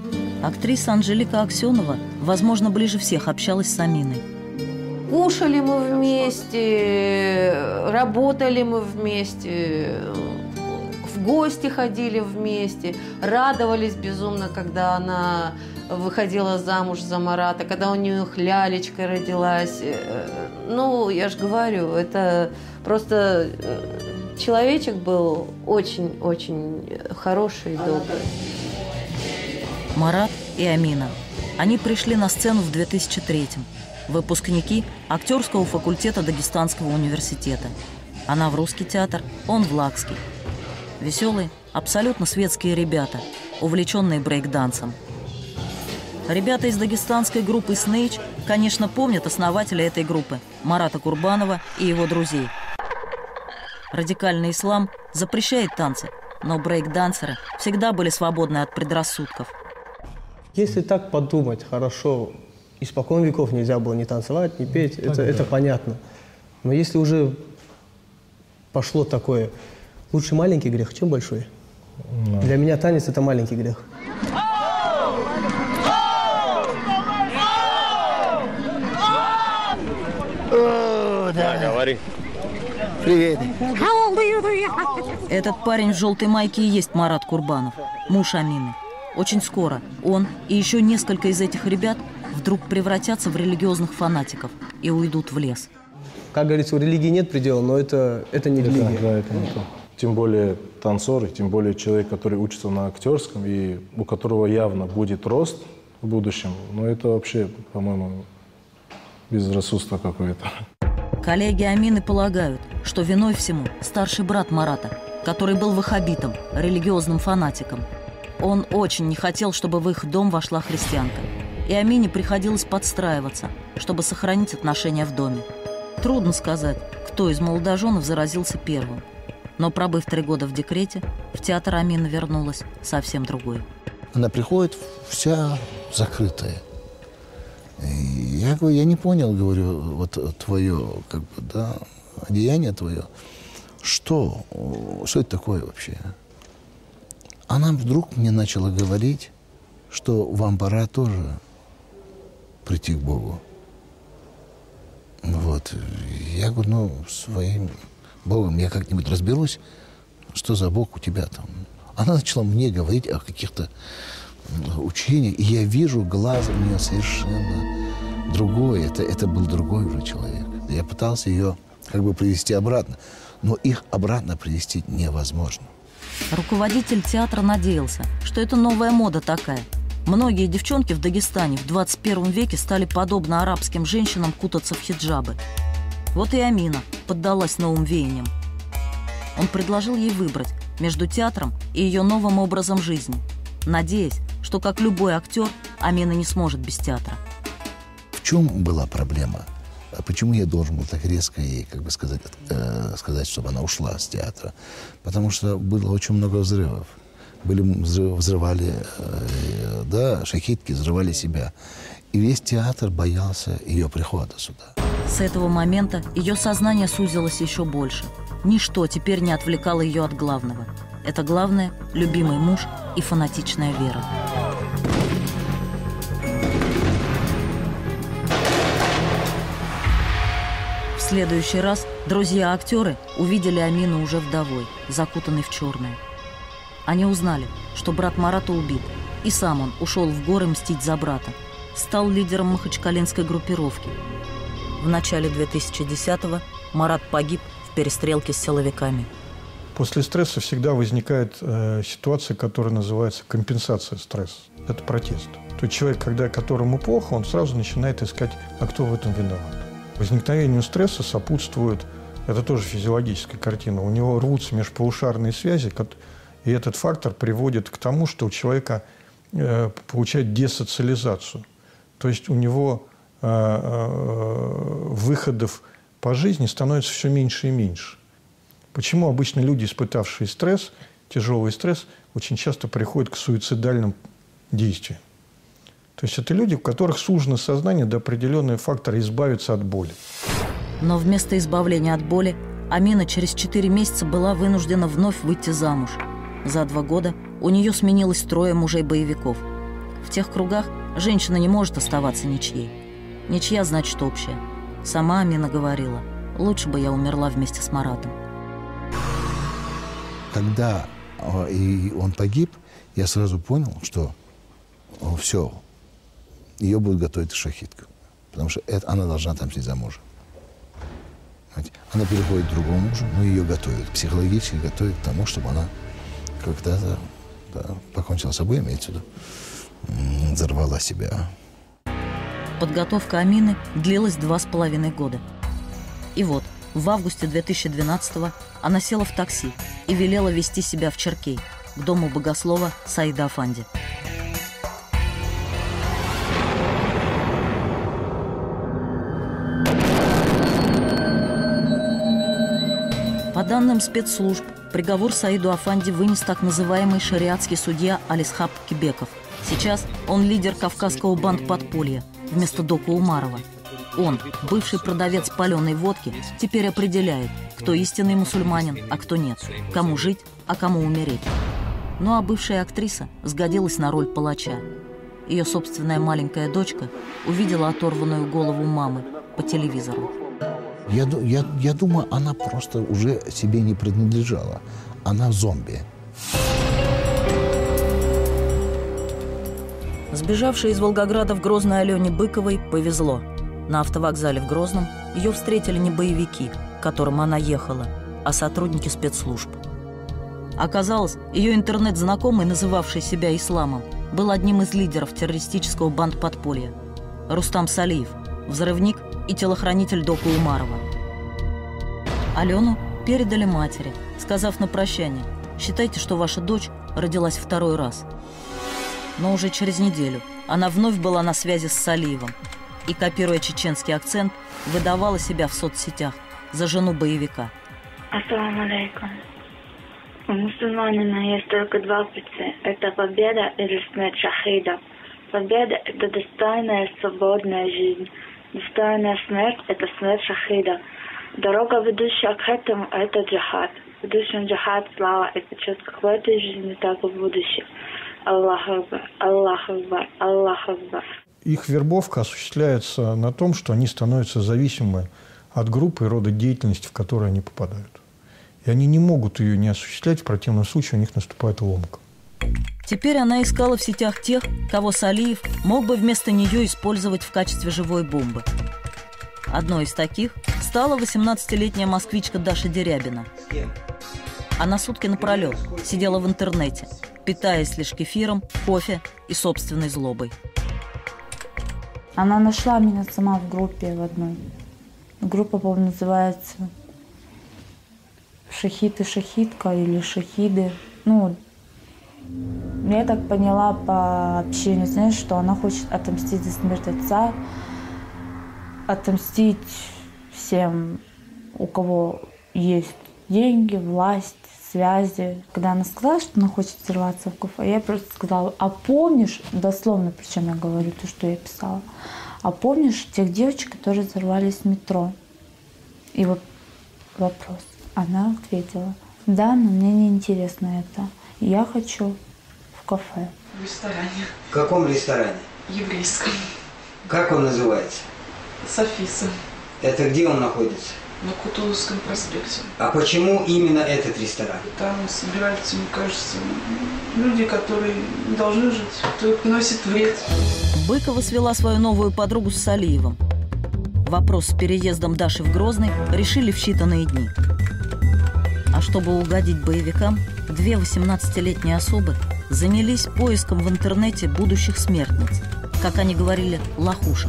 B: Актриса Анжелика Аксенова, возможно, ближе всех общалась с Аминой.
Y: Кушали мы вместе, работали мы вместе, в гости ходили вместе, радовались безумно, когда она выходила замуж за Марата, когда у нее лялечка родилась. Ну, я же говорю, это просто человечек был очень-очень хороший и добрый.
B: Марат и Амина. Они пришли на сцену в две тысячи третьем. Выпускники актерского факультета Дагестанского университета. Она в русский театр, он в лакский. Веселые, абсолютно светские ребята, увлеченные брейк-дансом. Ребята из дагестанской группы «Снэйч», конечно, помнят основателя этой группы Марата Курбанова и его друзей. Радикальный ислам запрещает танцы, но брейк-дансеры всегда были свободны от предрассудков.
G: Если так подумать, хорошо, испокон веков нельзя было ни танцевать, ни петь, это, это понятно. Но если уже пошло такое, лучше маленький грех, чем большой. Да. Для меня танец – это маленький грех.
J: О, да, говори. Привет.
B: Этот парень в желтой майке и есть Марат Курбанов, муж Амины. Очень скоро он и еще несколько из этих ребят вдруг превратятся в религиозных фанатиков и уйдут в лес.
G: Как говорится, у религии нет предела, но это, это не религия.
K: Да, это не то. Тем более танцор, тем более человек, который учится на актерском и у которого явно будет рост в будущем. Но это вообще, по-моему, безрассудство какое-то.
B: Коллеги Амины полагают, что виной всему старший брат Марата, который был ваххабитом, религиозным фанатиком. Он очень не хотел, чтобы в их дом вошла христианка. И Амине приходилось подстраиваться, чтобы сохранить отношения в доме. Трудно сказать, кто из молодоженов заразился первым. Но, пробыв три года в декрете, в театр Амина вернулась совсем другой.
H: Она приходит вся закрытая. И я говорю, я не понял, говорю, вот твое, как бы, да, одеяние твое. Что? Что это такое вообще? Она вдруг мне начала говорить, что вам пора тоже прийти к Богу. Вот. Я говорю, ну, своим Богом я как-нибудь разберусь, что за Бог у тебя там. Она начала мне говорить о каких-то учениях, и я вижу глазом у нее совершенно другое. Это, это был другой уже человек. Я пытался ее как бы привести обратно, но их обратно привести невозможно.
B: Руководитель театра надеялся, что это новая мода такая. Многие девчонки в Дагестане в двадцать первом веке стали подобно арабским женщинам кутаться в хиджабы. Вот и Амина поддалась новым веяниям. Он предложил ей выбрать между театром и ее новым образом жизни, надеясь, что, как любой актер, Амина не сможет без театра.
H: В чем была проблема? Почему я должен был так резко ей, как бы сказать, э, сказать, чтобы она ушла с театра? Потому что было очень много взрывов. Были взрыв, взрывали, э, да, шахидки, взрывали себя. И весь театр боялся ее прихода сюда.
B: С этого момента ее сознание сузилось еще больше. Ничто теперь не отвлекало ее от главного. Это главное – любимый муж и фанатичная вера. В следующий раз друзья-актеры увидели Амину уже вдовой, закутанной в черное. Они узнали, что брат Марата убит, и сам он ушел в горы мстить за брата. Стал лидером махачкалинской группировки. В начале две тысячи десятого Марат погиб в перестрелке с силовиками.
V: После стресса всегда возникает э, ситуация, которая называется компенсация стресса. Это протест. То есть человек, когда, которому плохо, он сразу начинает искать, а кто в этом виноват. Возникновению стресса сопутствует, это тоже физиологическая картина, у него рвутся межполушарные связи, и этот фактор приводит к тому, что у человека э, получает десоциализацию. То есть у него э, э, выходов по жизни становится все меньше и меньше. Почему обычно люди, испытавшие стресс, тяжелый стресс, очень часто приходят к суицидальным действиям? То есть это люди, у которых сужено сознание до определенного фактора избавиться от боли.
B: Но вместо избавления от боли Амина через четыре месяца была вынуждена вновь выйти замуж. За два года у нее сменилось трое мужей-боевиков. В тех кругах женщина не может оставаться ничьей. Ничья значит общая. Сама Амина говорила, лучше бы я умерла вместе с Маратом.
H: Когда и он погиб, я сразу понял, что все, ее будет готовить шахидка. Потому что это, она должна отомстить за мужа. Она переходит к другому мужу, но ее готовят, психологически готовят к тому, чтобы она когда-то да, покончила с собой, имеется в виду, взорвала себя.
B: Подготовка Амины длилась два с половиной года. И вот, в августе две тысячи двенадцатого она села в такси и велела вести себя в Черкей, к дому богослова Саида Афанди. По данным спецслужб, приговор Саиду Афанди вынес так называемый шариатский судья Алисхаб Кибеков. Сейчас он лидер кавказского бандподполья вместо Дока Умарова. Он, бывший продавец паленой водки, теперь определяет, кто истинный мусульманин, а кто нет, кому жить, а кому умереть. Ну а бывшая актриса сгодилась на роль палача. Ее собственная маленькая дочка увидела оторванную голову мамы по телевизору.
H: Я, я, я думаю, она просто уже себе не принадлежала. Она зомби.
B: Сбежавшей из Волгограда в Грозный Алене Быковой повезло. На автовокзале в Грозном ее встретили не боевики, к которым она ехала, а сотрудники спецслужб. Оказалось, ее интернет-знакомый, называвший себя Исламом, был одним из лидеров террористического бандподполья. Рустам Салиев, взрывник и телохранитель Дока Умарова. Алену передали матери, сказав на прощание: «Считайте, что ваша дочь родилась второй раз». Но уже через неделю она вновь была на связи с Салиевым и, копируя чеченский акцент, выдавала себя в соцсетях за жену боевика.
L: Ассаламу алейкум. У мусульманина есть только два пути. Это победа или смерть шахида. Победа – это достойная свободная жизнь. Достойная смерть – это смерть шахида. Дорога, ведущая к этому – это джихад. Ведущий джихад, слава и почет как в этой жизни, так и в будущем. Аллах Акбар, Аллах Акбар, Аллах Акбар.
V: Их вербовка осуществляется на том, что они становятся зависимы от группы и рода деятельности, в которую они попадают. И они не могут ее не осуществлять, в противном случае у них наступает ломка.
B: Теперь она искала в сетях тех, кого Салиев мог бы вместо нее использовать в качестве живой бомбы. Одной из таких стала восемнадцатилетняя москвичка Даша Дерябина. Она сутки напролет сидела в интернете, питаясь лишь кефиром, кофе и собственной злобой.
M: Она нашла меня сама в группе в одной. Группа, по-моему, называется «Шахид и шахидка» или «Шахиды». Ну, я так поняла по общению, знаешь, что она хочет отомстить за смерть отца, отомстить всем, у кого есть деньги, власть, связи. Когда она сказала, что она хочет взорваться в кафе, я просто сказала: а помнишь, дословно, причем я говорю то, что я писала, а помнишь тех девочек, которые взорвались в метро? И вот вопрос. Она ответила: да, но мне не интересно это. Я хочу в кафе.
N: В ресторане.
O: В каком ресторане?
N: Еврейском.
O: Как он называется?
N: Софиса.
O: Это где он находится?
N: На Кутузовском проспекте.
O: А почему именно этот ресторан?
N: Там собираются, мне кажется, люди, которые не должны жить, кто приносит вред.
B: Быкова свела свою новую подругу с Салиевым. Вопрос с переездом Даши в Грозный решили в считанные дни. А чтобы угодить боевикам, две восемнадцатилетние особы занялись поиском в интернете будущих смертниц, как они говорили, лохушек.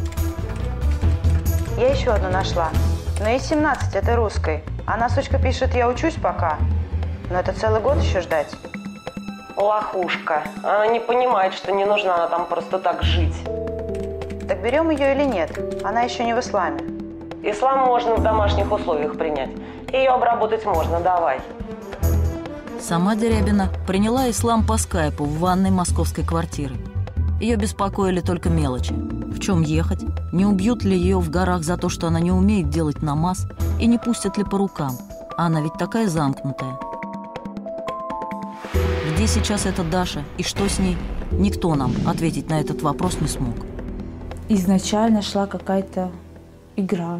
P: Я еще одну нашла. Но ей семнадцать, это русской. Она, сучка, пишет: я учусь пока. Но это целый год еще ждать.
Z: Лохушка. Она не понимает, что не нужно она там просто так жить.
P: Так берем ее или нет? Она еще не в исламе.
Z: Ислам можно в домашних условиях принять. Ее обработать можно, давай.
B: Сама Дерябина приняла ислам по скайпу в ванной московской квартиры. Ее беспокоили только мелочи. В чем ехать? Не убьют ли ее в горах за то, что она не умеет делать намаз? И не пустят ли по рукам? А она ведь такая замкнутая. Где сейчас эта Даша и что с ней, Никто нам ответить на этот вопрос не смог.
M: Изначально шла какая-то игра.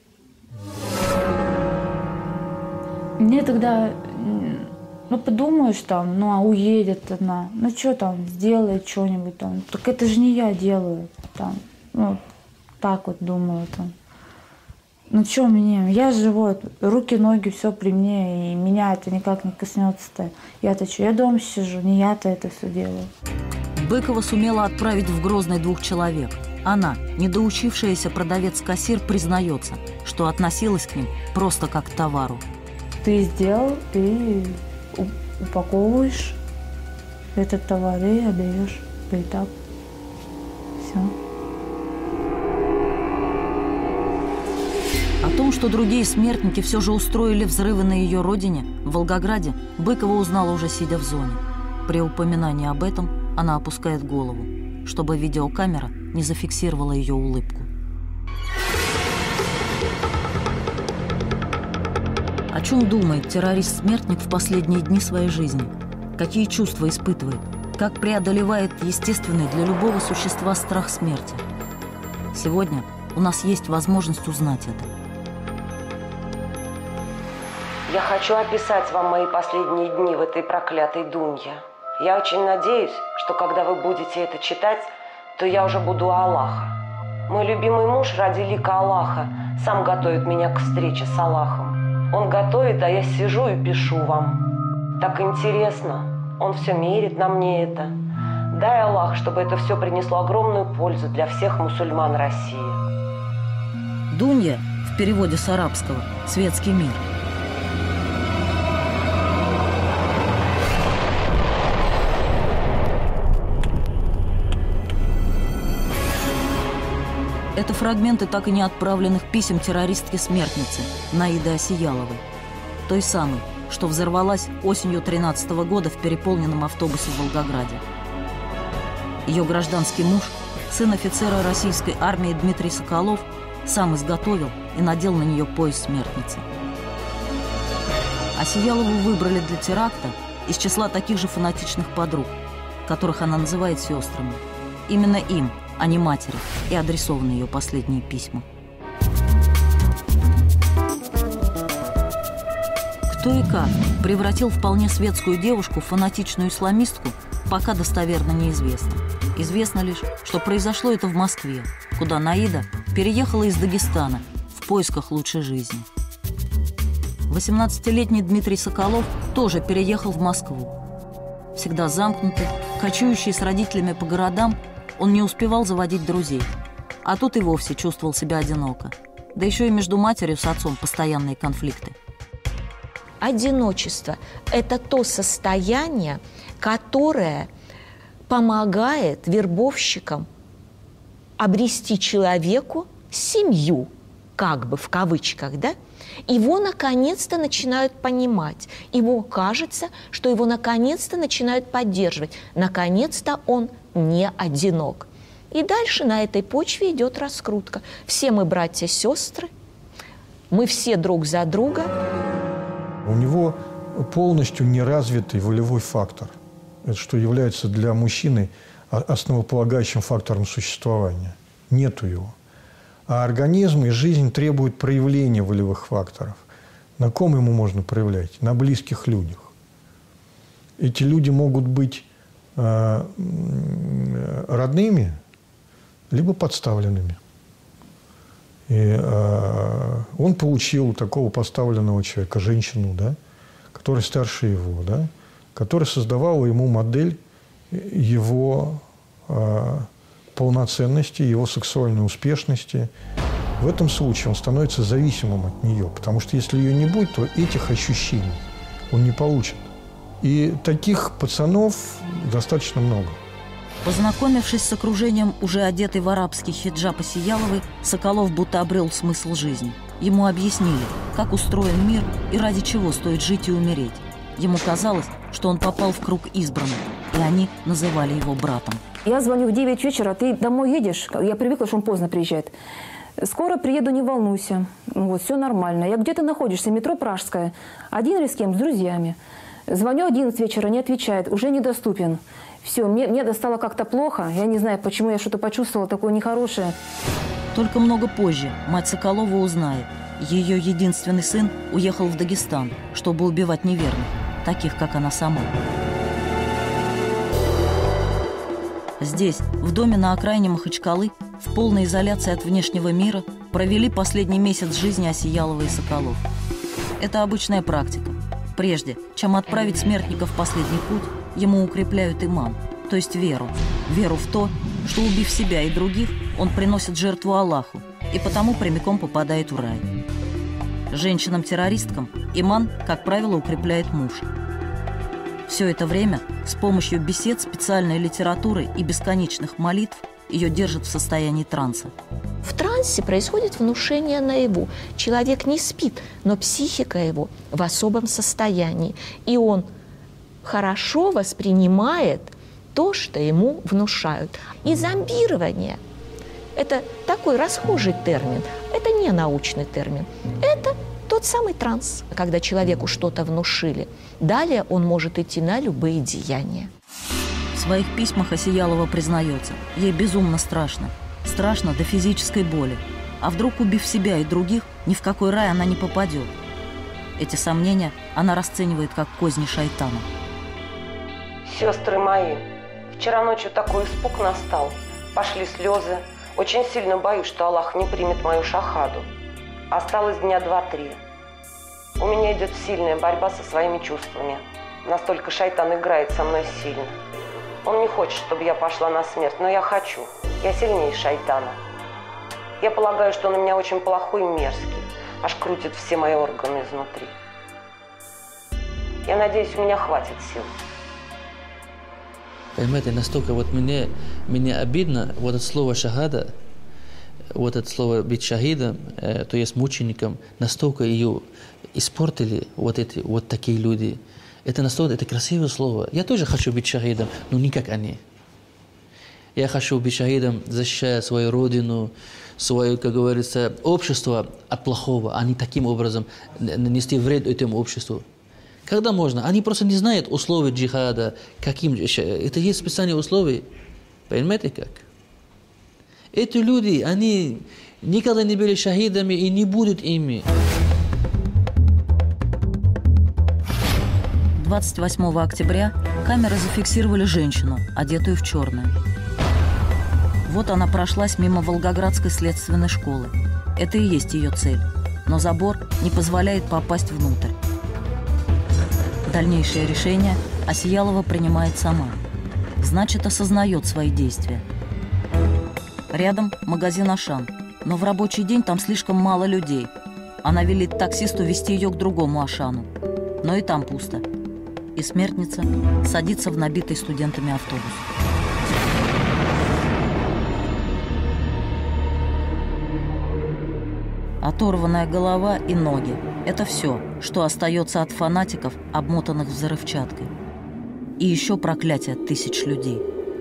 M: Мне тогда, ну подумаешь там, ну а уедет она, ну что там, сделает что-нибудь там. Так это же не я делаю там, ну так вот думаю там. Ну что мне, я живу, руки, ноги, все при мне, и меня это никак не коснется-то. Я-то что, я дома сижу, не я-то это все делаю.
B: Быкова сумела отправить в Грозный двух человек. Она, недоучившаяся продавец-кассир, признается, что относилась к ним просто как к товару.
M: Ты сделал, ты упаковываешь этот товар и отдаешь по этапу. Все.
B: О том, что другие смертники все же устроили взрывы на ее родине, в Волгограде, Быкова узнала уже сидя в зоне. При упоминании об этом она опускает голову, чтобы видеокамера не зафиксировала ее улыбку. О чем думает террорист-смертник в последние дни своей жизни? Какие чувства испытывает? Как преодолевает естественный для любого существа страх смерти? Сегодня у нас есть возможность узнать это.
Z: Я хочу описать вам мои последние дни в этой проклятой Дунье. Я очень надеюсь, что когда вы будете это читать, то я уже буду у Аллаха. Мой любимый муж ради лика Аллаха сам готовит меня к встрече с Аллахом. Он готовит, а я сижу и пишу вам. Так интересно. Он все мерит на мне это. Дай Аллах, чтобы это все принесло огромную пользу для всех мусульман России.
B: Дунья в переводе с арабского «светский мир». Это фрагменты так и не отправленных писем террористки-смертницы Наиды Осияловой. Той самой, что взорвалась осенью тринадцатого года в переполненном автобусе в Волгограде. Ее гражданский муж, сын офицера российской армии Дмитрий Соколов, сам изготовил и надел на нее пояс смертницы. Осиялову выбрали для теракта из числа таких же фанатичных подруг, которых она называет сестрами. Именно им, а не матери, и адресованы ее последние письма. Кто и как превратил вполне светскую девушку в фанатичную исламистку, пока достоверно неизвестно. Известно лишь, что произошло это в Москве, куда Наида переехала из Дагестана в поисках лучшей жизни. восемнадцатилетний Дмитрий Соколов тоже переехал в Москву. Всегда замкнутый, кочующий с родителями по городам, он не успевал заводить друзей, а тут и вовсе чувствовал себя одиноко. Да еще и между матерью с отцом постоянные конфликты.
E: Одиночество – это то состояние, которое помогает вербовщикам обрести человеку семью, как бы в кавычках, да? Его наконец-то начинают понимать. Ему кажется, что его наконец-то начинают поддерживать. Наконец-то он не одинок. И дальше на этой почве идет раскрутка. Все мы братья-сестры, мы все друг за друга.
V: У него полностью неразвитый волевой фактор, что является для мужчины основополагающим фактором существования. Нету его. А организм и жизнь требуют проявления волевых факторов. На ком ему можно проявлять? На близких людях. Эти люди могут быть э, родными, либо подставленными. И э, он получил такого подставленного человека, женщину, да, которая старше его, да, которая создавала ему модель его э, полноценности, его сексуальной успешности. В этом случае он становится зависимым от нее, потому что если ее не будет, то этих ощущений он не получит. И таких пацанов достаточно много.
B: Познакомившись с окружением уже одетой в арабский хиджаб Осияловой, Соколов будто обрел смысл жизни. Ему объяснили, как устроен мир и ради чего стоит жить и умереть. Ему казалось, что он попал в круг избранных, и они называли его братом.
I: Я звоню в девять вечера, ты домой едешь? Я привыкла, что он поздно приезжает. Скоро приеду, не волнуйся. Вот, все нормально. Я где ты находишься? Метро Пражская. Один или с кем? С друзьями. Звоню одиннадцать вечера, не отвечает, уже недоступен. Все, мне, мне стало как-то плохо. Я не знаю, почему я что-то почувствовала такое нехорошее.
B: Только много позже мать Соколова узнает. Ее единственный сын уехал в Дагестан, чтобы убивать неверных, таких, как она сама. Здесь, в доме на окраине Махачкалы, в полной изоляции от внешнего мира, провели последний месяц жизни Осиялова и Соколов. Это обычная практика. Прежде, чем отправить смертника в последний путь, ему укрепляют иман, то есть веру. Веру в то, что, убив себя и других, он приносит жертву Аллаху и потому прямиком попадает в рай. Женщинам-террористкам иман, как правило, укрепляет муж. Все это время с помощью бесед, специальной литературы и бесконечных молитв ее держат в состоянии транса.
E: В трансе происходит внушение наяву. Человек не спит, но психика его в особом состоянии. И он хорошо воспринимает то, что ему внушают. И зомбирование – это такой расхожий термин, это не научный термин. Это тот самый транс, когда человеку что-то внушили. Далее он может идти на любые деяния.
B: В своих письмах Осиялова признается, ей безумно страшно. Страшно до физической боли. А вдруг, убив себя и других, ни в какой рай она не попадет? Эти сомнения она расценивает как козни шайтана.
Z: Сестры мои, вчера ночью такой испуг настал. Пошли слезы. Очень сильно боюсь, что Аллах не примет мою шахаду. Осталось дня два-три. У меня идет сильная борьба со своими чувствами. Настолько шайтан играет со мной сильно. Он не хочет, чтобы я пошла на смерть, но я хочу. Я сильнее шайтана. Я полагаю, что он у меня очень плохой и мерзкий. Аж крутит все мои органы изнутри. Я надеюсь, у меня хватит сил.
F: Понимаете, настолько вот мне, мне обидно, вот это слово «шахада», вот это слово «быть шахидом», э, то есть мучеником, настолько ее испортили вот эти вот такие люди. Это настолько, это красивое слово. Я тоже хочу быть шахидом, но не как они. Я хочу быть шахидом, защищая свою родину, свое, как говорится, общество от плохого, а не таким образом нанести вред этому обществу. Когда можно? Они просто не знают условий джихада, каким... Это есть специальные условия. Понимаете как? Эти люди, они никогда не были шахидами и не будут ими.
B: двадцать восьмого октября камеры зафиксировали женщину, одетую в черное. Вот она прошлась мимо Волгоградской следственной школы. Это и есть ее цель. Но забор не позволяет попасть внутрь. Дальнейшее решение Осиялова принимает сама. Значит, осознает свои действия. Рядом магазин «Ашан», но в рабочий день там слишком мало людей. Она велит таксисту везти ее к другому «Ашану». Но и там пусто. И смертница садится в набитый студентами автобус. Оторванная голова и ноги – это все, что остается от фанатиков, обмотанных взрывчаткой. И еще проклятие тысяч людей.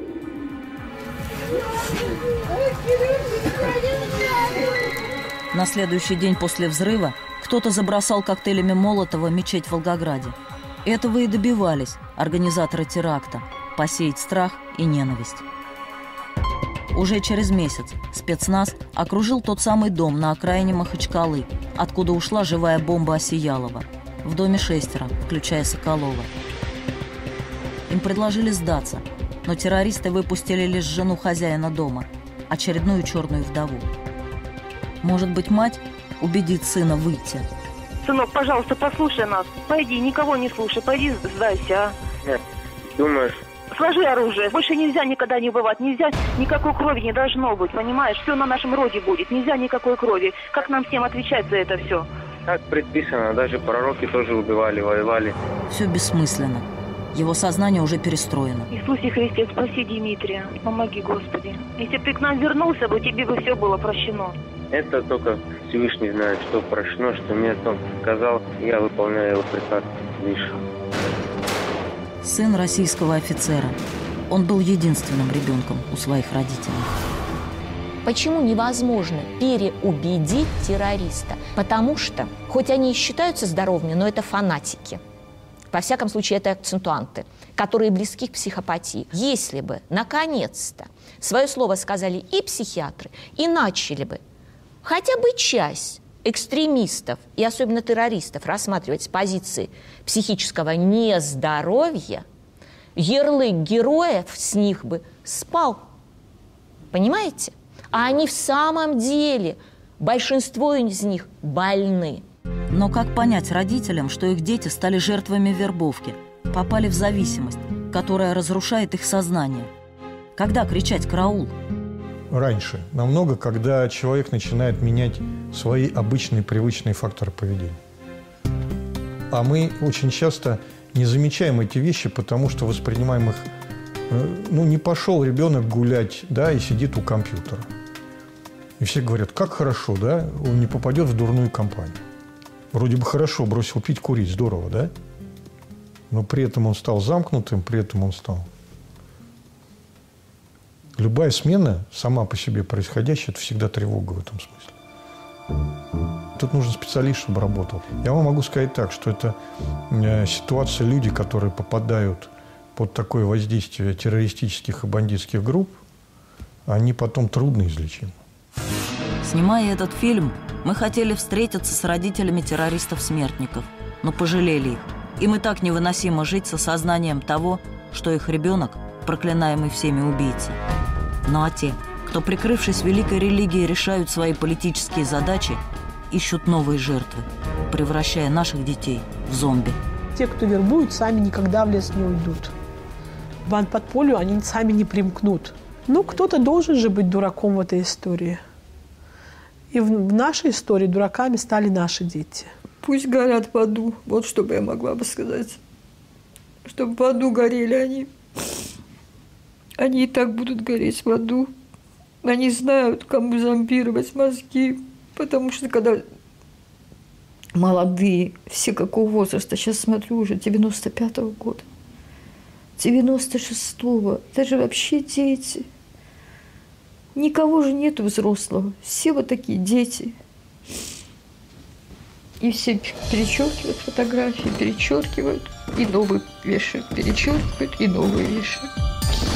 B: На следующий день после взрыва кто-то забросал коктейлями Молотова мечеть в Волгограде. Этого и добивались организаторы теракта – посеять страх и ненависть. Уже через месяц спецназ окружил тот самый дом на окраине Махачкалы, откуда ушла живая бомба Осиялова. В доме шестеро, включая Соколова. Им предложили сдаться, но террористы выпустили лишь жену хозяина дома, очередную черную вдову. Может быть, мать убедит сына выйти?
Q: Сынок, пожалуйста, послушай нас. Пойди, никого не слушай, пойди сдайся, а.
R: Нет, думаешь?
Q: Сложи оружие. Больше нельзя никогда не убивать. Нельзя, никакой крови не должно быть, понимаешь? Все на нашем роде будет. Нельзя никакой крови. Как нам всем отвечать за это все?
R: Так предписано. Даже пророки тоже убивали, воевали.
B: Все бессмысленно. Его сознание уже перестроено.
Q: Иисусе Христе, спаси Дмитрия. Помоги, Господи. Если бы ты к нам вернулся бы, тебе бы все было прощено.
R: Это только Всевышний знает, что прощено, что нет. Он сказал, я выполняю его приказ лишь.
B: Сын российского офицера. Он был единственным ребенком у своих родителей.
E: Почему невозможно переубедить террориста? Потому что, хоть они и считаются здоровыми, но это фанатики. Во всяком случае, это акцентуанты, которые близки к психопатии. Если бы, наконец-то, свое слово сказали и психиатры, и начали бы хотя бы часть экстремистов и особенно террористов рассматривать с позиции психического нездоровья, ярлык героев с них бы спал. Понимаете? А они в самом деле, большинство из них больны.
B: Но как понять родителям, что их дети стали жертвами вербовки, попали в зависимость, которая разрушает их сознание? Когда кричать «караул»?
V: Раньше. Намного, когда человек начинает менять свои обычные привычные факторы поведения. А мы очень часто не замечаем эти вещи, потому что воспринимаем их... Ну, не пошел ребенок гулять, да, и сидит у компьютера. И все говорят, как хорошо, да, он не попадет в дурную компанию. Вроде бы хорошо, бросил пить, курить, здорово, да? Но при этом он стал замкнутым, при этом он стал... Любая смена, сама по себе происходящая, это всегда тревога в этом смысле. Тут нужен специалист, чтобы работал. Я вам могу сказать так, что это э, ситуация, люди, которые попадают под такое воздействие террористических и бандитских групп, они потом трудно излечимы.
B: Снимая этот фильм, мы хотели встретиться с родителями террористов-смертников, но пожалели их. Им и так невыносимо жить с осознанием того, что их ребенок – проклинаемый всеми убийца. Ну а те, кто, прикрывшись великой религией, решают свои политические задачи, ищут новые жертвы, превращая наших детей в зомби.
A: Те, кто вербуют, сами никогда в лес не уйдут. В бандподполью они сами не примкнут. Ну, кто-то должен же быть дураком в этой истории. И в, в нашей истории дураками стали наши дети.
C: Пусть горят в аду. Вот что бы я могла бы сказать. Чтобы в аду горели они. Они и так будут гореть в аду. Они знают, кому зомбировать мозги. Потому что когда молодые, все какого возраста, сейчас смотрю, уже девяносто пятого года, девяносто шестого, даже вообще дети. Никого же нету взрослого. Все вот такие дети. И все перечеркивают фотографии, перечеркивают, и новые вешают, перечеркивают, и новые вешают.